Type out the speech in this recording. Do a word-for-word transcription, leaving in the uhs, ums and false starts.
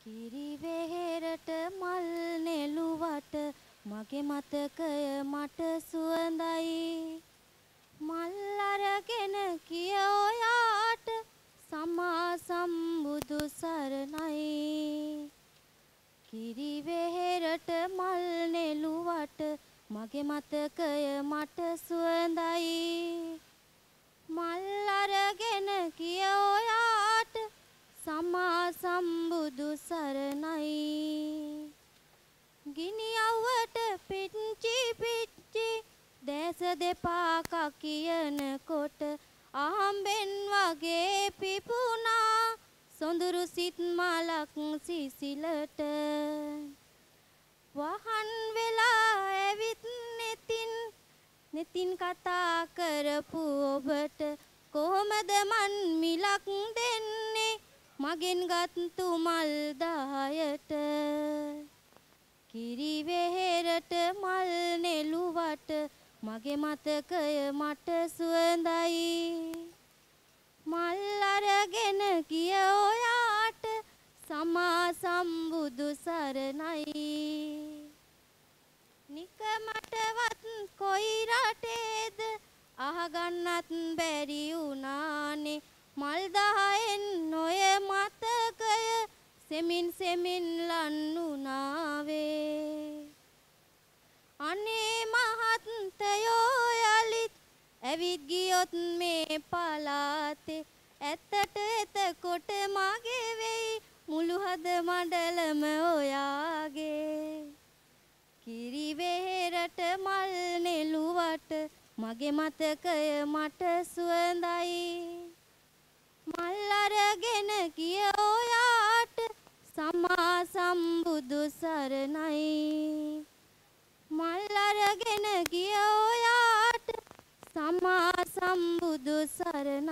කිරි වෙහෙරට මල් නෙළුවට මගේ මතකය මට සුවඳයි මල් අරගෙන කිය ඔයාට සම්මා සම්බුදු සරණයි කිරි වෙහෙරට මල් නෙළුවට මගේ මතකය මට සුවඳයි මල් අරගෙන කිය ඔයාට සම්මා සම්බුදු සරණයි ගිනි අවුවට පිච්චි පිච්චි දැස දෙපා කකියනකොට අහම්බෙන් වගේ පිපුණා සොඳුරු සිත් මලක් සිසිලට වහන් වෙලා ඇවිත් නෙතින් නෙතින් කතා කරපු ඔබට කොහොමද මන් මිලක් දෙන්නේ මගෙන් ගත්තු මල් දහයට කිරි වෙහෙරට මල් නෙළුවට මගේ මතකය මට සුවඳයි මල් අරගෙන ගිය ඔයාට සම්මා සම්බුදු සරණයි නිකමටවත් කොයි රටේද අහගන්නත් බැරි වුණානේ මල් දහයෙන් නොය මතකය සෙමින් සෙමින් ලන්නුනාවේ අනේ මහත්තයෝ යලිත් ඇවිත් ගියොත් මේ පලාතේ ඇත්තට එතකොට මගේ වෙයි මුළු හද මඩලම ඔයාගේ කිරි වෙහෙරට මල් නෙළුවට මගේ මතකය මට සුවඳයි මල් අරගෙන ගිය ඔයාට සම්මා සම්බුදු සරණයි මල් අරගෙන ගිය ඔයාට සම්මා සම්බුදු සරණයි